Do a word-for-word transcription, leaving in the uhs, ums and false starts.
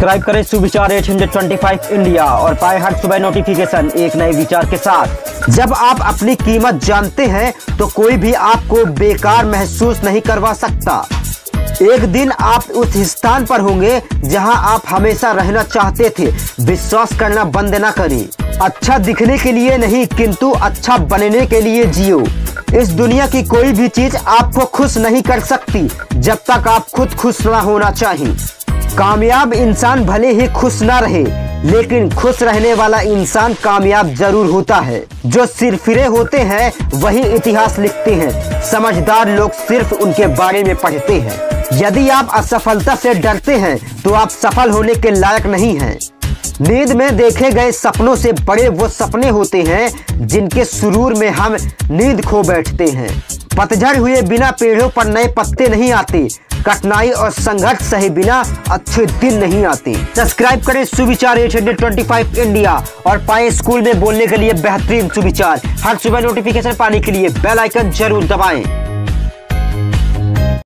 Subscribe करें सुविचार आठ सौ पच्चीस इंडिया और पाए हर सुबह नोटिफिकेशन एक नए विचार के साथ। जब आप अपनी कीमत जानते हैं तो कोई भी आपको बेकार महसूस नहीं करवा सकता। एक दिन आप उस स्थान पर होंगे जहां आप हमेशा रहना चाहते थे। विश्वास करना बंद ना करें। अच्छा दिखने के लिए नहीं किंतु अच्छा बनने के लिए जियो। इस दुनिया की कोई भी चीज आपको खुश नहीं कर सकती जब तक आप खुद खुश ना होना चाहिए। कामयाब इंसान भले ही खुश ना रहे लेकिन खुश रहने वाला इंसान कामयाब जरूर होता है। जो सिरफिरे होते हैं वही इतिहास लिखते हैं। समझदार लोग सिर्फ उनके बारे में पढ़ते हैं। यदि आप असफलता से डरते हैं तो आप सफल होने के लायक नहीं हैं। नींद में देखे गए सपनों से बड़े वो सपने होते हैं जिनके सुरूर में हम नींद खो बैठते हैं। पतझड़ हुए बिना पेड़ों पर नए पत्ते नहीं आते। कठिनाई और संघर्ष सहे बिना अच्छे दिन नहीं आते। सब्सक्राइब करें सुविचार आठ सौ पच्चीस इंडिया और पाए स्कूल में बोलने के लिए बेहतरीन सुविचार। हर सुबह नोटिफिकेशन पाने के लिए बेल आइकन जरूर दबाएं।